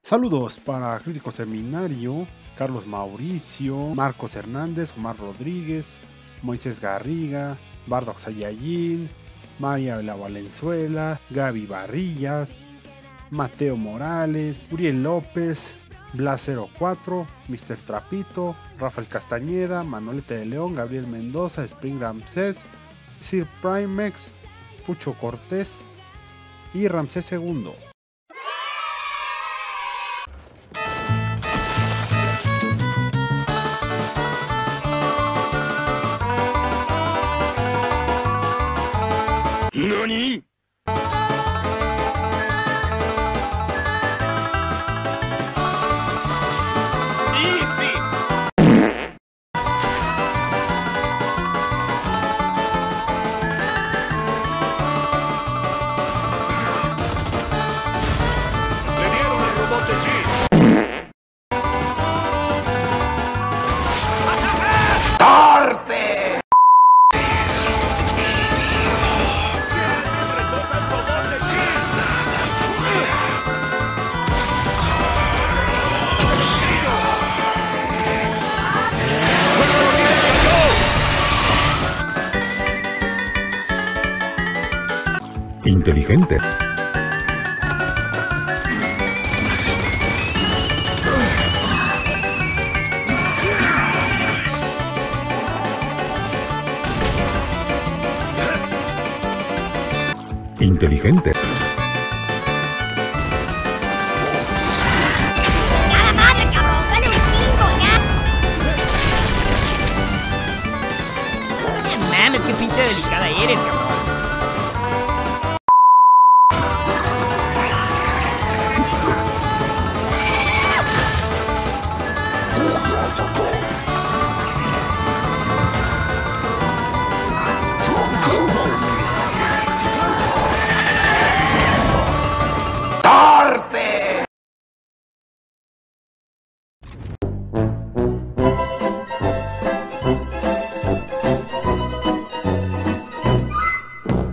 Saludos para Crítico Seminario, Carlos Mauricio, Marcos Hernández, Omar Rodríguez, Moisés Garriga, Bardock Sayayin, María La Valenzuela, Gaby Barrillas, Mateo Morales, Uriel López, Blas04, Mr. Trapito, Rafael Castañeda, Manolete de León, Gabriel Mendoza, Spring Ramsés, Sir Primex, Pucho Cortés y Ramsés II. ¿Nani? Inteligente. Inteligente. ¡Ya la madre, cabrón! ¡Dale un chingo, ya! Mames, qué pinche delicada eres, cabrón.